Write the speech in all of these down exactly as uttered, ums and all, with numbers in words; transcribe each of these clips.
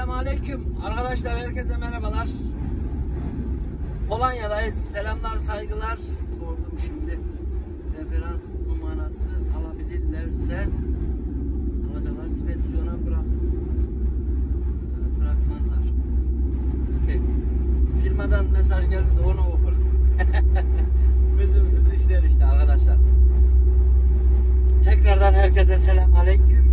Selamünaleyküm arkadaşlar, herkese merhabalar. Polonya'dayız. Selamlar, saygılar. Sordum şimdi. Referans numarası alabilirlerse alacaklar. Spedisyona bırak bırakmazlar. Okay. Firmadan mesaj geldi de onu okur. Mızımsız işler işte arkadaşlar. Tekrardan herkese selamünaleyküm.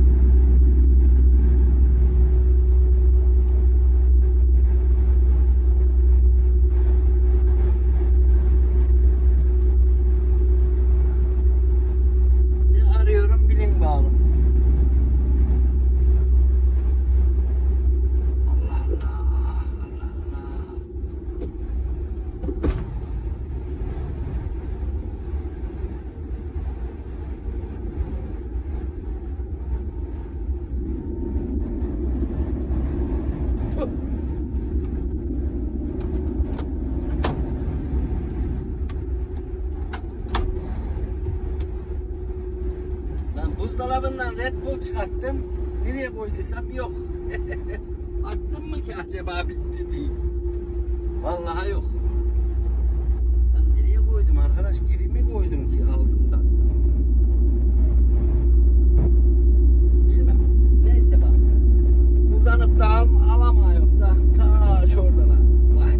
Buzdolabından Red Bull çıkarttım. Nereye koyduysam yok. Attım mı ki acaba bitti diye. Vallahi yok. Ben nereye koydum arkadaş? Geri mi koydum ki aldığımdan? Bilmem. Neyse bak. Uzanıp da al, alamıyor da. Ta şuradalar. Vay.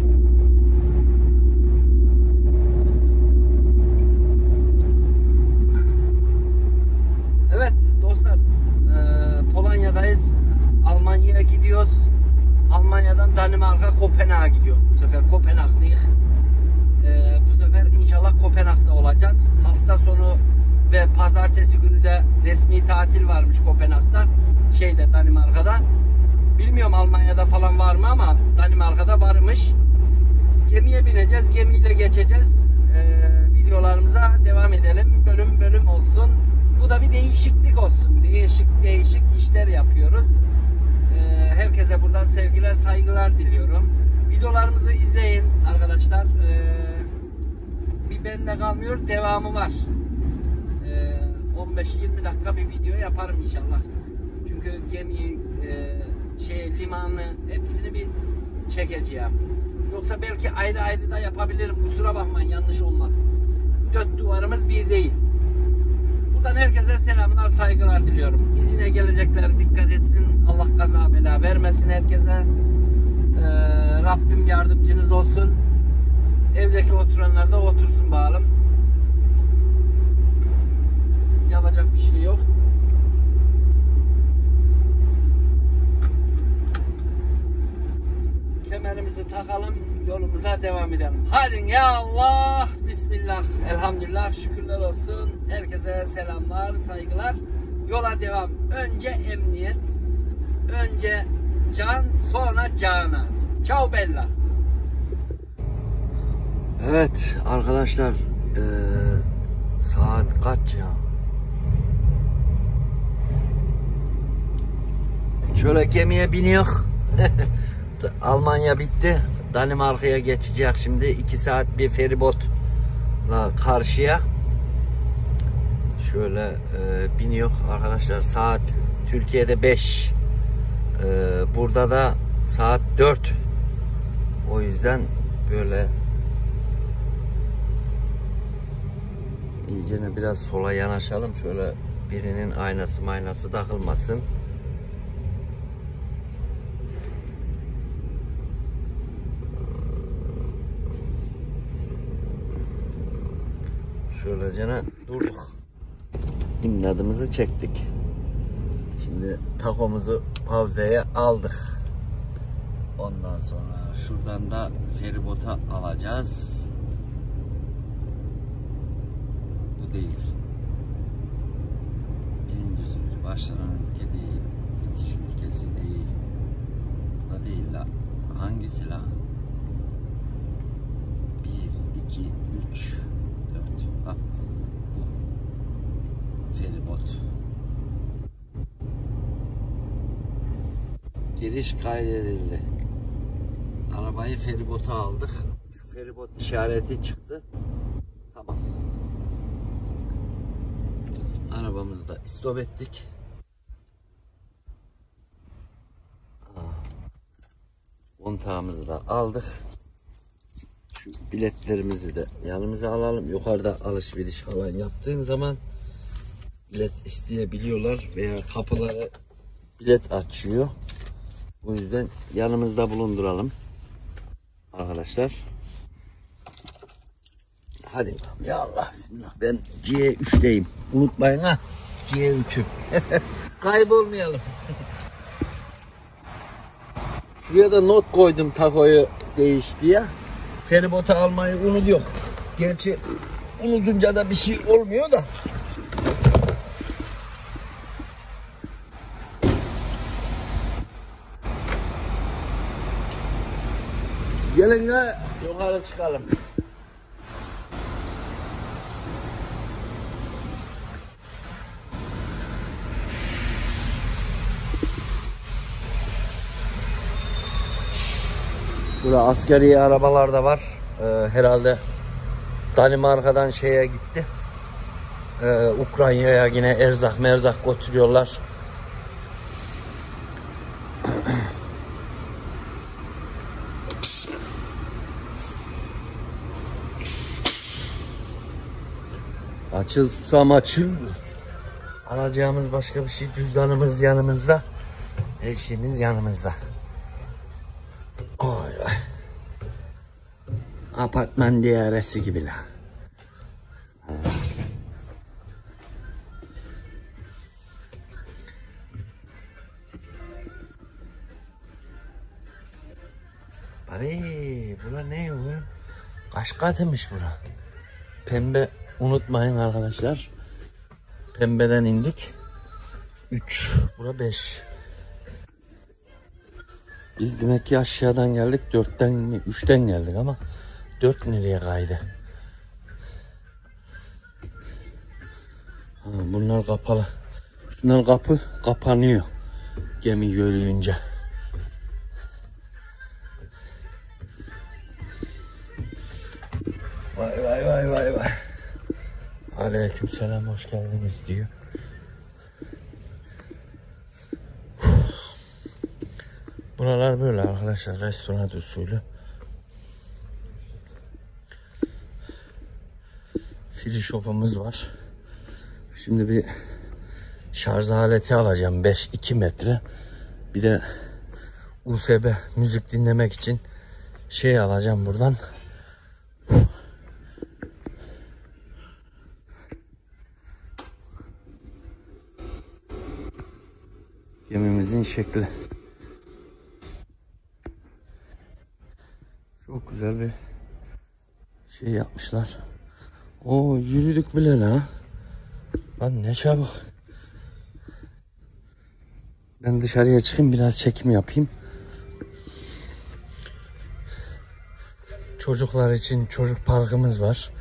Evet dostlar, e, Polonya'dayız. Almanya'ya gidiyoruz. Almanya'dan Danimarka, Kopenhag'a gidiyoruz. Bu sefer Kopenhag'lıyız. E, bu sefer inşallah Kopenhag'da olacağız. Hafta sonu ve pazartesi günü de resmi tatil varmış Kopenhag'da. Şeyde, Danimarka'da. Bilmiyorum Almanya'da falan var mı ama Danimarka'da varmış. Gemiye bineceğiz. Gemiyle geçeceğiz. E, videolarımıza devam edelim. Bölüm bölüm olsun. Bu da bir değişiklik olsun. Değişik değişik işler yapıyoruz. Ee, herkese buradan sevgiler, saygılar diliyorum. Videolarımızı izleyin arkadaşlar. Ee, bir bende kalmıyor, devamı var. Ee, on beş yirmi dakika bir video yaparım inşallah. Çünkü gemiyi, e, şey, limanı hepsini bir çekeceğim. Yoksa belki ayrı ayrı da yapabilirim. Kusura bakmayın, yanlış olmasın. Dört duvarımız bir değil. Buradan herkese selamlar, saygılar diliyorum. İzine gelecekler dikkat etsin. Allah kaza bela vermesin herkese. Ee, Rabbim yardımcınız olsun. Evdeki oturanlar da otursun bakalım. Yapacak bir şey yok. Kemerimizi takalım, yolumuza devam edelim. Hadi ya Allah, Bismillah, elhamdülillah, şükürler olsun. Herkese selamlar, saygılar. Yola devam. Önce emniyet, önce can, sonra canan. Ciao bella. Evet arkadaşlar, ee, saat kaç ya? Şöyle gemiye biniyor. Almanya bitti. Danimarka'ya geçecek şimdi. iki saat bir feribotla karşıya. Şöyle e, biniyor arkadaşlar. Saat Türkiye'de beş. E, burada da saat dört. O yüzden böyle iyicene biraz sola yanaşalım. Şöyle birinin aynası maynası takılmasın. Şöylece durduk. İmdadımızı çektik. Şimdi takomuzu pauzeye aldık. Ondan sonra şuradan da feribota alacağız. Bu değil. Birinci sürücü başlanan ülke değil. Bitiş ülkesi değil. Bu da değil la. Hangisi la? Bir, iki, üç. Ha, bu feribot. Giriş kaydedildi. Arabayı feribota aldık. Şu feribot işareti çıktı. Tamam. Arabamızda istop ettik. Aa. Kontağımızı da aldık. Şu biletlerimizi de yanımıza alalım. Yukarıda alışveriş falan yaptığın zaman bilet isteyebiliyorlar veya kapıları bilet açıyor. O yüzden yanımızda bulunduralım arkadaşlar. Hadi ya Allah bismillah. Ben C üç'teyim. Unutmayın ha. C üç'üm. Kaybolmayalım. Şuraya da not koydum takoyu değiş diye. Feribotu almayı unutuyor. Gerçi unutunca da bir şey olmuyor da. Gelin ha, yukarı çıkalım. Burada askeri arabalar da var. Ee, herhalde Danimarka'dan şeye gitti. Ee, Ukrayna'ya yine erzak merzak götürüyorlar. Açıl susam açıl. Alacağımız başka bir şey, cüzdanımız yanımızda. Her şeyimiz yanımızda. Oy oy. Apartman diyaresi gibi la. Abi bura ne oğlum? Kaç katıymış bura? Pembe unutmayın arkadaşlar. Pembeden indik. üç. Bura beş. Biz demek ki aşağıdan geldik. dörtten mi? üçten geldik ama dört nereye kaydı? Ha, bunlar kapalı. Şunlar kapı kapanıyor. Gemi yürüyünce. Vay vay vay vay vay. Aleykümselam, hoş geldiniz diyor. Buralar böyle arkadaşlar, restoran usulü. Free shop'umuz var. Şimdi bir şarj aleti alacağım, beş iki metre. Bir de U S B müzik dinlemek için şey alacağım buradan. Gemimizin şekli. Çok güzel bir şey yapmışlar. Oo, yürüdük bile la. Lan ne çabuk. Ben dışarıya çıkayım, biraz çekim yapayım. Çocuklar için çocuk parkımız var.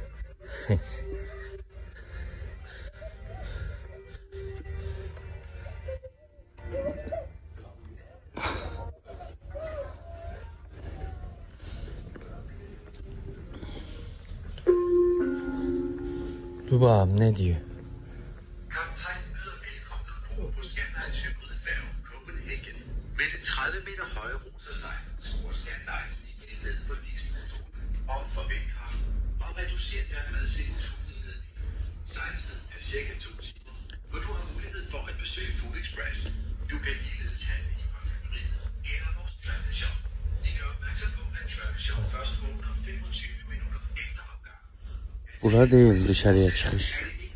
Dur bakalım ne diyor. Kaptajn byder velkommen ombord på Scandlines hybridfærge Copenhagen med det tredive meter høje rotorsejl skruer Scandlines igen ned for dieselmotoren og for vindkraften og reducerer dermed C O to udledningen. Sejltiden er cirka to timer, hvor du har mulighed for at besøge Food Express. Du kan ligeledes handle i parfumeriet eller vores travel shop. Vi gør opmærksom på, at travel shop først åbner femogtyve minutter efter opgang. Burada değil, dışarıya çıkış.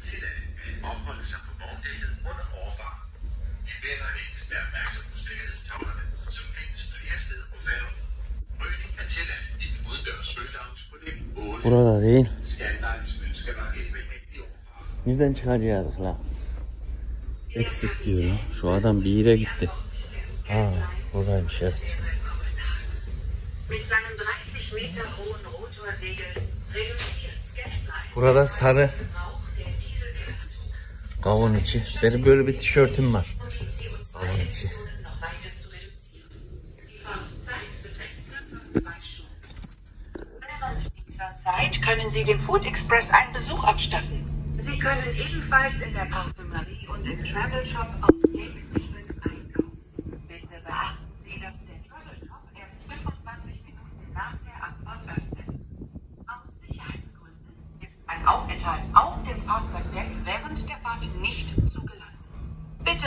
Burada değil. Nereden çıkacağız la? Exit diyor. Şu adam bir yere gitti. Ha, buradaymış evet. Burada sarı kavun içi. Benim böyle bir tişörtüm var. Kavun içi. Zeit können Sie dem Food Express einen Besuch abstatten. Sie können ebenfalls in der Parfümerie und im Travel Shop auf Deck sieben einkaufen. Bitte beachten Sie, dass der Travel Shop erst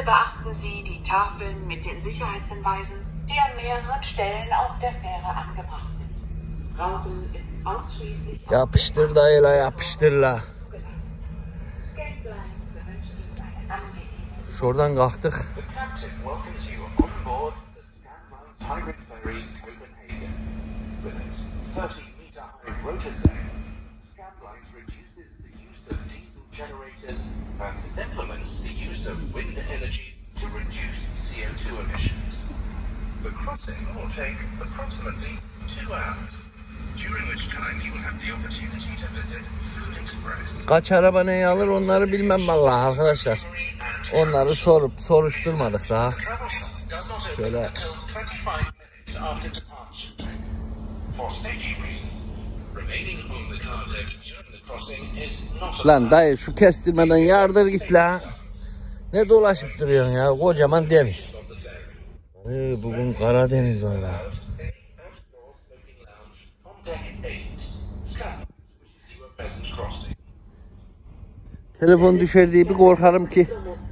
beachten Sie die Tafeln mit den Sicherheitshinweisen, die an mehreren Stellen auf der Fähre angebracht sind. Rauchen ist ausschließlich Yapıştır dayıla, yapıştır la. Scanline wünscht Ihnen eine angenehme Şuradan kalktık. The captain welcomes you on board the Scanlines Hybrid Ferry Copenhagen. With its thirty meter high rotor sail, Scanlines reduces the use of diesel generators and implements the use of wind energy to reduce C O two emissions. The crossing will take approximately two hours, during which time you will have the opportunity to visit Food Express. Kaç araba neyi alır onları bilmem vallahi arkadaşlar. Onları sorup soruşturmadık daha. Şöyle. Lan dayı şu kestirmeden yardır git la. Ne dolaşıp duruyorsun ya, kocaman deniz. Ee, bugün Karadeniz var la. Telefon düşer diye bir korkarım ki.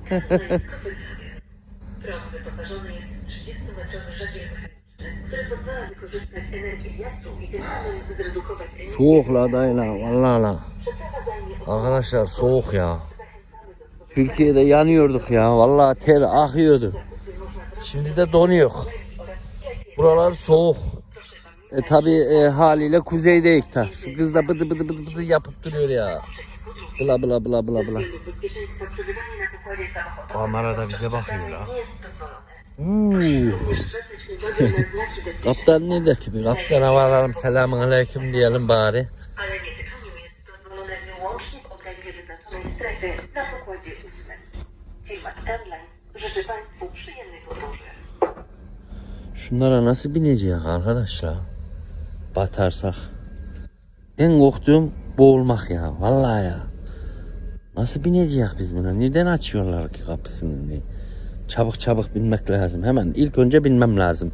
Prawo wyposażone jest w trzydziestometrowy żagiel mechaniczny, który pozwala wykorzystać energię wiatru i tym samym zredukować emisję. Soğuk la dayı la, vallahi la. Przeprawa zajmie około Arkadaşlar soğuk ya. zachęcamy do spożycia Türkiye'de yanıyorduk ya, vallahi ter akıyordu. Şimdi de donuyor. oraz jakie Buralar soğuk. proszę pamiętać, E tabi e, haliyle kuzeydeyiz ta. Şu kız da bıdı bıdı bıdı bıdı yapıp duruyor ya. Bla bla bla bla bla. względów bezpieczeństwa przebywanie na pokładzie samochodowym Kamera da bize bakıyor la. nie jest dozwolone. Uuu. Również zwracać uwagę na znaki bezpieczeństwa, Kaptan nerede ki? Bir kaptana varalım, selamun aleyküm diyelim bari. ale nietykaniu jest dozwolone wyłącznie w obrębie wyznaczonej strefy na pokładzie ósmym. Firma Scanline życzy Państwu przyjemnej podróży. Şunlara nasıl bineceğiz arkadaşlar? Batarsak. En korktuğum boğulmak ya. Vallahi ya. Nasıl bineceğiz biz buna? Neden açıyorlar ki kapısını? Ne? Çabuk çabuk binmek lazım. Hemen ilk önce binmem lazım.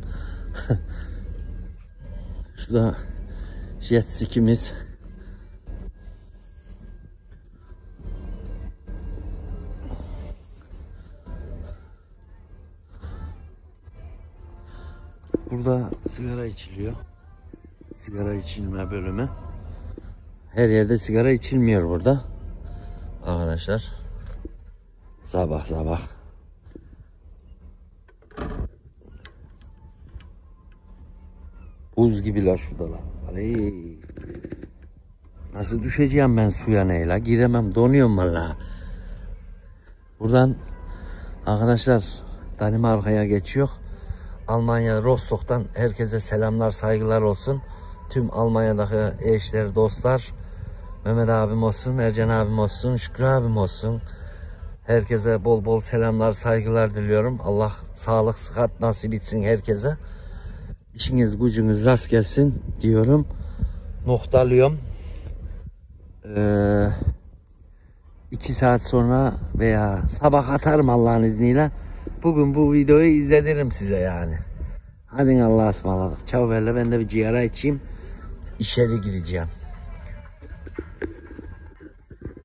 Şurada jet ski'miz. Burada sigara içiliyor. Sigara içilme bölümü. Her yerde sigara içilmiyor burada. Arkadaşlar. Sabah sabah. Buz gibi la şurada la. Aley. Nasıl düşeceğim ben suya neyle? Giremem, donuyorum valla. Buradan arkadaşlar Danimarka'ya geçiyor. Almanya Rostock'tan herkese selamlar, saygılar olsun. Tüm Almanya'daki eşler, dostlar, Mehmet abim olsun, Ercan abim olsun, Şükrü abim olsun. Herkese bol bol selamlar, saygılar diliyorum. Allah sağlık, sıhhat nasip etsin herkese. İşiniz gücünüz rast gelsin diyorum. Noktalıyorum. Ee, iki saat sonra veya sabah atarım Allah'ın izniyle. Bugün bu videoyu izletirim size yani. Hadi Allah'a ısmarladık. Çabuk ben de bir cigara içeyim. İçeri gideceğim.